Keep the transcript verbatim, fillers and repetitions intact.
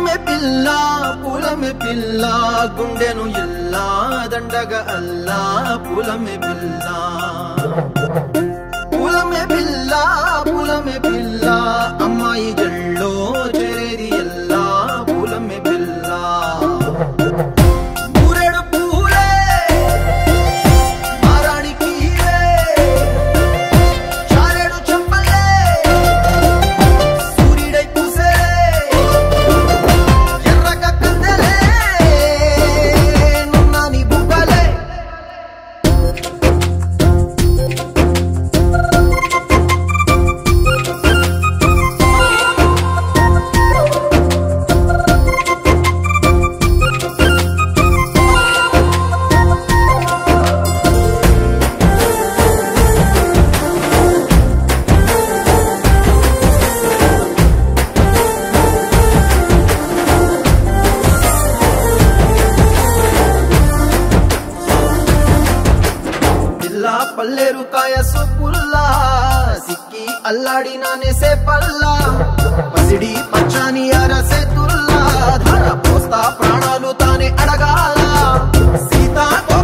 పూలమ్మె పిల్ల పూలమ్మె పిల్ల గుండెను ఇల్లా దండగ అల్లా పూలమ్మె పిల్ల పూలమ్మె పిల్ల పూలమ్మె పిల్ల అమ్మాయి జల్లో చేరేది ఎల్లా పూలమ్మె పిల్ల ఊరేడు పూలే మారానికి చారేడు చెంపలే సూర్యుడై పూసే ఎర్రగ కందలే నున్నాని బుగ్గలే పల్లేరు కాయ సొప్పుల్లా సిక్కి అల్లాడినానే సే పల్లా పసిడి పచ్చాని అరసే తుల్లా ధర పోస్తా ప్రాణాలు తానే అడగాల సీతా